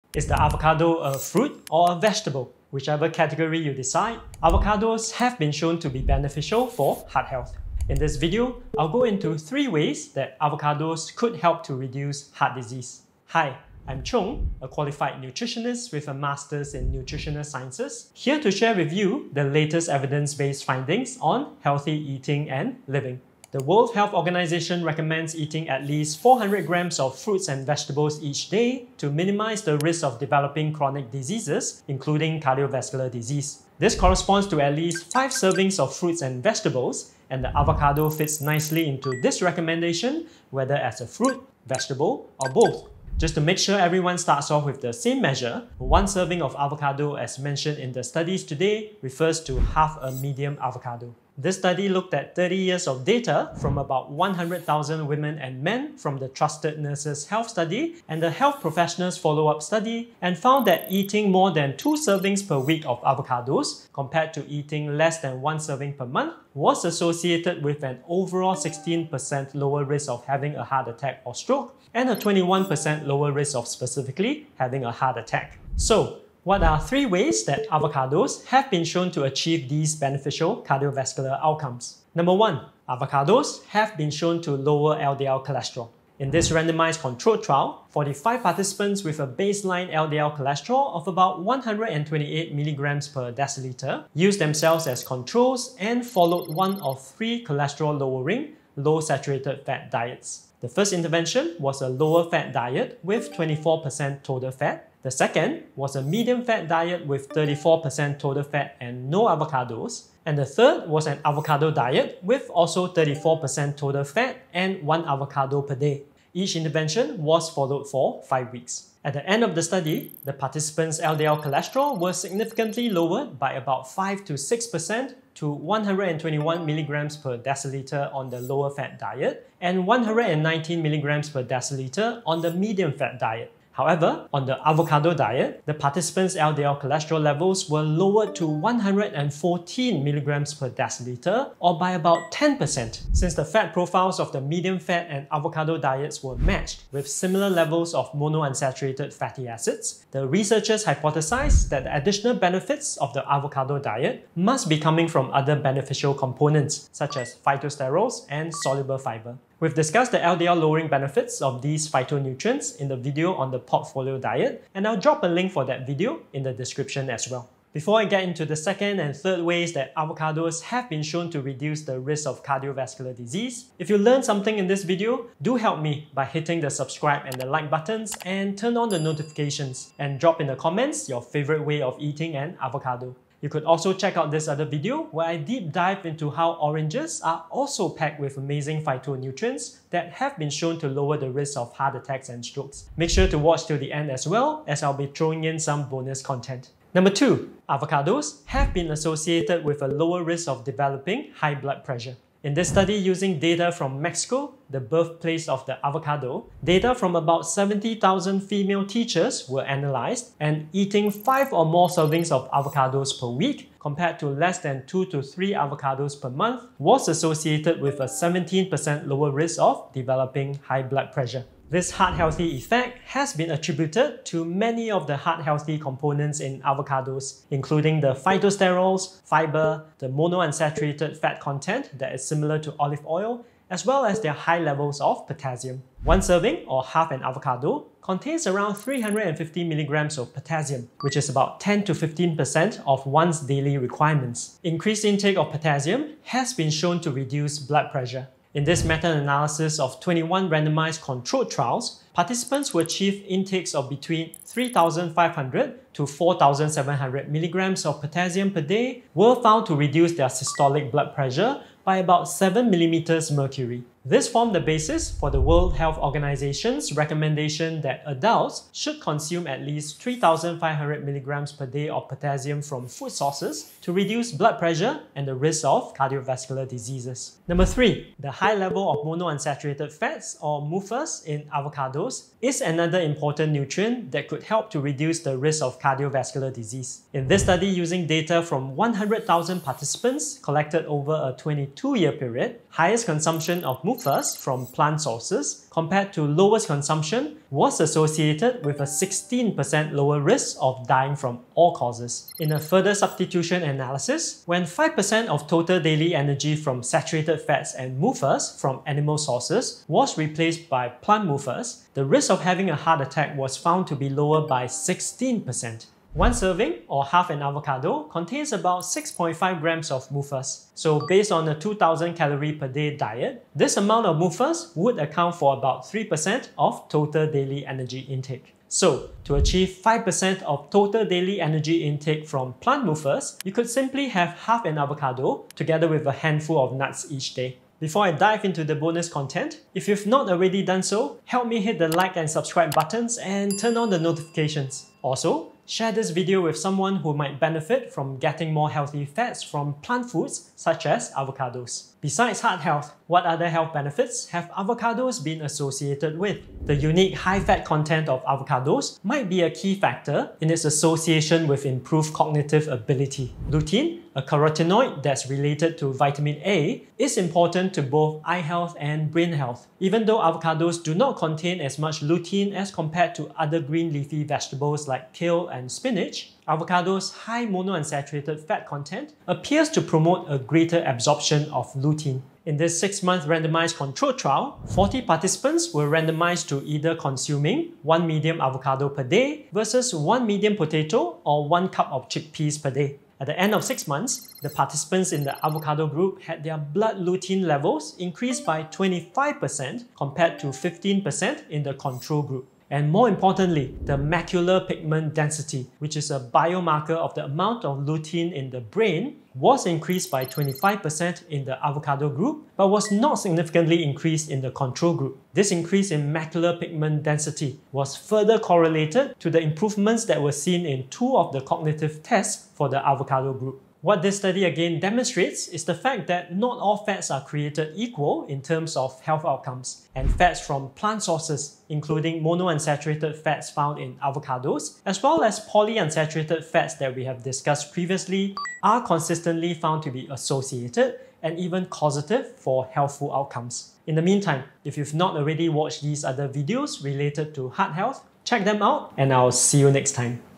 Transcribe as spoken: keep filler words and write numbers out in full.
Is the avocado a fruit or a vegetable? Whichever category you decide, avocados have been shown to be beneficial for heart health. In this video, I'll go into three ways that avocados could help to reduce heart disease. Hi, I'm Chung, a qualified nutritionist with a master's in nutritional sciences, here to share with you the latest evidence-based findings on healthy eating and living. The World Health Organization recommends eating at least four hundred grams of fruits and vegetables each day to minimize the risk of developing chronic diseases, including cardiovascular disease. This corresponds to at least five servings of fruits and vegetables, and the avocado fits nicely into this recommendation, whether as a fruit, vegetable, or both. Just to make sure everyone starts off with the same measure, one serving of avocado, as mentioned in the studies today, refers to half a medium avocado. This study looked at thirty years of data from about one hundred thousand women and men from the Trusted Nurses Health Study and the Health Professionals Follow-up Study, and found that eating more than two servings per week of avocados compared to eating less than one serving per month was associated with an overall sixteen percent lower risk of having a heart attack or stroke and a twenty-one percent lower risk of specifically having a heart attack. So, what are three ways that avocados have been shown to achieve these beneficial cardiovascular outcomes? Number one, avocados have been shown to lower L D L cholesterol. In this randomized controlled trial, forty-five participants with a baseline L D L cholesterol of about one hundred twenty-eight milligrams per deciliter used themselves as controls and followed one of three cholesterol-lowering, low-saturated fat diets. The first intervention was a lower-fat diet with twenty-four percent total fat. The second was a medium-fat diet with thirty-four percent total fat and no avocados. And the third was an avocado diet with also thirty-four percent total fat and one avocado per day. Each intervention was followed for five weeks. At the end of the study, the participants' L D L cholesterol was significantly lowered by about five to six percent to one hundred twenty-one milligrams per deciliter on the lower-fat diet and one hundred nineteen milligrams per deciliter on the medium-fat diet. However, on the avocado diet, the participants' L D L cholesterol levels were lowered to one hundred fourteen milligrams per deciliter, or by about ten percent. Since the fat profiles of the medium-fat and avocado diets were matched with similar levels of monounsaturated fatty acids, the researchers hypothesized that the additional benefits of the avocado diet must be coming from other beneficial components, such as phytosterols and soluble fiber. We've discussed the L D L lowering benefits of these phytonutrients in the video on the portfolio diet, and I'll drop a link for that video in the description as well. Before I get into the second and third ways that avocados have been shown to reduce the risk of cardiovascular disease, if you learned something in this video, do help me by hitting the subscribe and the like buttons and turn on the notifications, and drop in the comments your favorite way of eating an avocado. You could also check out this other video where I deep dive into how oranges are also packed with amazing phytonutrients that have been shown to lower the risk of heart attacks and strokes. Make sure to watch till the end as well, as I'll be throwing in some bonus content. Number two, avocados have been associated with a lower risk of developing high blood pressure. In this study using data from Mexico, the birthplace of the avocado, data from about seventy thousand female teachers were analyzed, and eating five or more servings of avocados per week compared to less than two to three avocados per month was associated with a seventeen percent lower risk of developing high blood pressure. This heart-healthy effect has been attributed to many of the heart-healthy components in avocados, including the phytosterols, fiber, the monounsaturated fat content that is similar to olive oil, as well as their high levels of potassium. One serving, or half an avocado, contains around three hundred fifty milligrams of potassium, which is about ten to fifteen percent of one's daily requirements. Increased intake of potassium has been shown to reduce blood pressure. In this meta-analysis of twenty-one randomized controlled trials, participants who achieved intakes of between three thousand five hundred to four thousand seven hundred milligrams of potassium per day were found to reduce their systolic blood pressure by about seven millimeters mercury. This formed the basis for the World Health Organization's recommendation that adults should consume at least three thousand five hundred milligrams per day of potassium from food sources to reduce blood pressure and the risk of cardiovascular diseases. Number three, the high level of monounsaturated fats, or M U F As, in avocados is another important nutrient that could help to reduce the risk of cardiovascular disease. In this study using data from one hundred thousand participants collected over a twenty-two year period, highest consumption of M U F As from plant sources compared to lowest consumption was associated with a sixteen percent lower risk of dying from all causes. In a further substitution analysis, when five percent of total daily energy from saturated fats and M U F As from animal sources was replaced by plant M U F As, the risk of having a heart attack was found to be lower by sixteen percent. One serving, or half an avocado, contains about six point five grams of M U F As. So based on a two thousand calorie per day diet, this amount of M U F As would account for about three percent of total daily energy intake. So, to achieve five percent of total daily energy intake from plant M U F As, you could simply have half an avocado together with a handful of nuts each day. Before I dive into the bonus content, if you've not already done so, help me hit the like and subscribe buttons and turn on the notifications. Also, share this video with someone who might benefit from getting more healthy fats from plant foods such as avocados. Besides heart health, what other health benefits have avocados been associated with? The unique high-fat content of avocados might be a key factor in its association with improved cognitive ability. Lutein, a carotenoid that's related to vitamin A, is important to both eye health and brain health. Even though avocados do not contain as much lutein as compared to other green leafy vegetables like kale and spinach, avocados' high monounsaturated fat content appears to promote a greater absorption of lutein. In this six month randomized control trial, forty participants were randomized to either consuming one medium avocado per day versus one medium potato or one cup of chickpeas per day. At the end of six months, the participants in the avocado group had their blood lutein levels increased by twenty-five percent compared to fifteen percent in the control group. And more importantly, the macular pigment density, which is a biomarker of the amount of lutein in the brain, was increased by twenty-five percent in the avocado group, but was not significantly increased in the control group. This increase in macular pigment density was further correlated to the improvements that were seen in two of the cognitive tests for the avocado group. What this study again demonstrates is the fact that not all fats are created equal in terms of health outcomes, and fats from plant sources, including monounsaturated fats found in avocados, as well as polyunsaturated fats that we have discussed previously, are consistently found to be associated and even causative for healthful outcomes. In the meantime, if you've not already watched these other videos related to heart health, check them out and I'll see you next time.